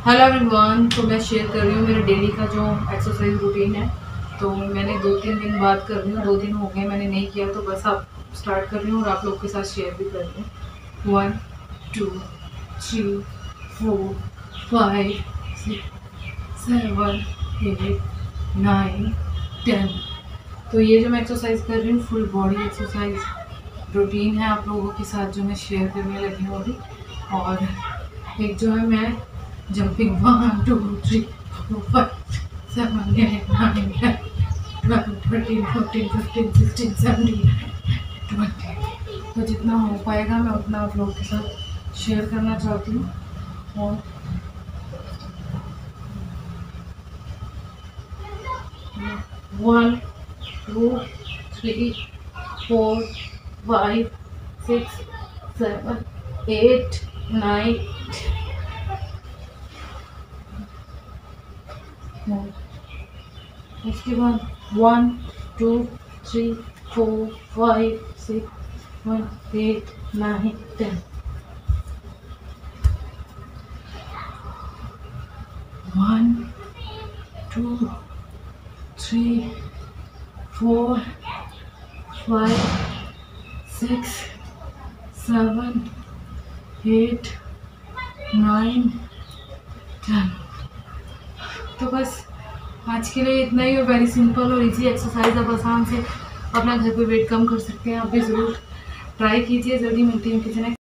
Hello everyone, तो मैं share कर रही हूँ मेरे डेली का जो एक्सरसाइज रूटीन है। तो मैंने 2-3 दिन बाद कर रही हूँ, 2 दिन हो गए मैंने नहीं किया, तो बस अब स्टार्ट कर रही हूँ और आप लोग के साथ शेयर भी कर रही हूँ। 1 2 3 4 5 6 7 8 9 10। तो ये जो मैं एक्सरसाइज कर रही हूँ फुल बॉडी एक्सरसाइज रूटीन है, आप लोगों के साथ जो मैं शेयर करने लगी हूँ अभी। और एक जो है मैं जंपिंग 1 2 3 4 5 7 8 9 10 12 13 14 15 16 17 20। तो जितना हो पाएगा मैं उतना आप लोगों के साथ शेयर करना चाहती हूँ। और वन 2 3 4 5 6 7 8 9 उसके बाद 1 2 3 4 5 6 7 8 9 10। 1 2 3 4 5 6 7 8 9 10। तो बस आज के लिए इतना ही। और वेरी सिंपल और इजी एक्सरसाइज, आप आसान से अपना घर पे वेट कम कर सकते हैं। आप भी ज़रूर ट्राई कीजिए। जल्दी मिलती हूँ किसी ने